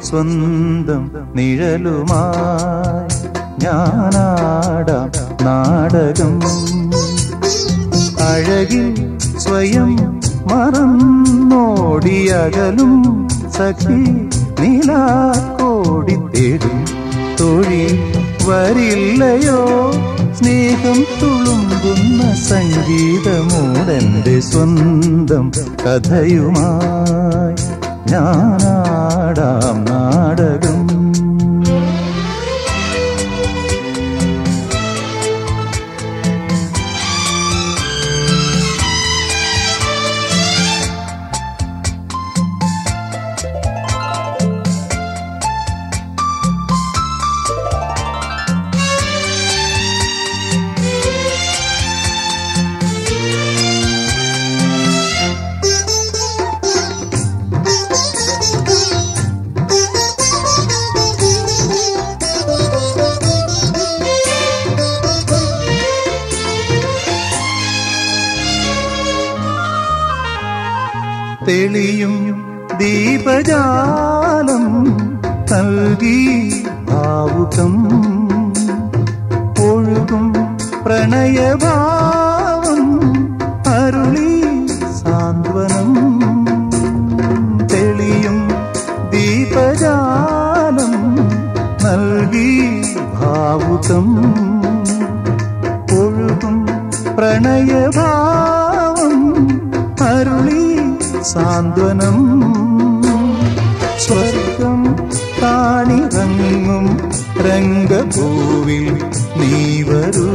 സ്വന്തം നിഴലുമായി ഞാനാടാം നാടകം. അഴകിൽ സ്വയം മറന്നോടിയകലും സഖി നീലാക്കോടി തേടും തൊഴിൽ വരില്ലയോ സ്നേഹം തുളുമ്പുന്ന സംഗീതമൂടെന്റെ സ്വന്തം കഥയുമായി ഞാനാടാം നാടകം. തെളിയും ദീപജാലം നൽകി ഭാവുകം ഒഴുകും പ്രണയഭാവം അരുളി സാന്ത്വനം. തെളിയും ദീപജാലം നൽകി ഭാവുകം ഒഴുകും പ്രണയഭാവം അരുളി സാന്ത്വനം. സ്വർഗം കാണിറങ്ങും രംഗഭൂവിൽ നീ വരൂ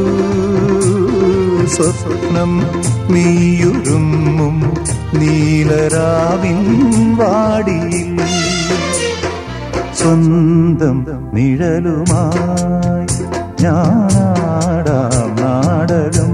സ്വപ്നം നീയുരുമ്മും നീലരാവിൻ വാടിയിൽ സ്വന്തം നിഴലുമായി ഞാനാടാം നാടകം.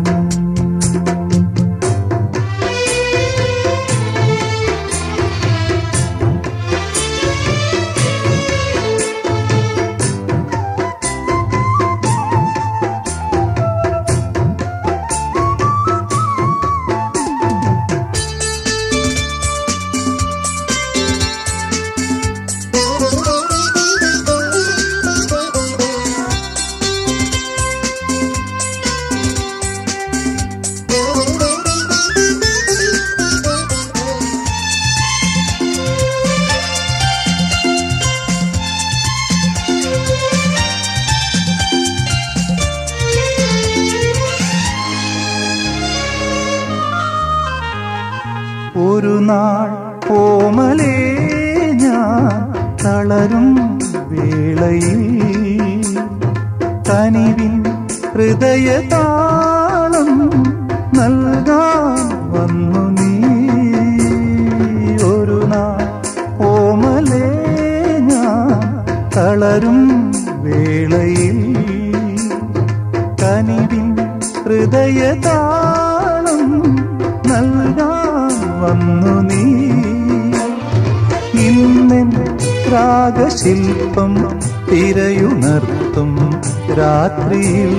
ഒരു നാൾ ഓമലേ ഞാൻ തളരും വേളയിൽ കനിവിൻ ഹൃദയതാളം നൽകാൻ വന്നു നീ. ഒരു നാൾ ഓമലേ ഞാൻ തളരും വേളയിൽ കനിവിൻ ഹൃദയതാളം നൽകാൻ വന്നു നീ. ഇന്നെൻ രാഗശില്പം തിരയുണർത്തും രാത്രിയിൽ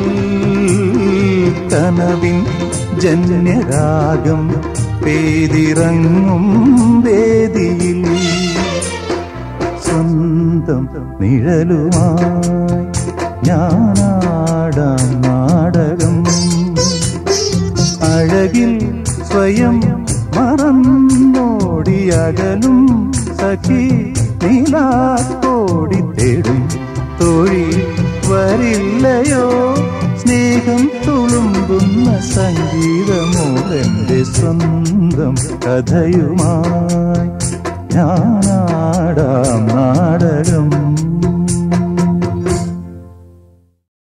കനവിൻ ജന്യരാഗം പേതിറങ്ങും വേദിയിൽ സ്വന്തം നിഴലുമായി ഞാനാടാം നാടകം. അഴകിൽ സ്വയം മറന്നോടിയകലും സഖി നീലാക്കോടി തേടും തൊഴിൽ വരില്ലയോ സ്നേഹം തുളുമ്പുന്ന സംഗീതമോടെന്റെ സ്വന്തം കഥയുമായി ഞാനാടാം നാടകം.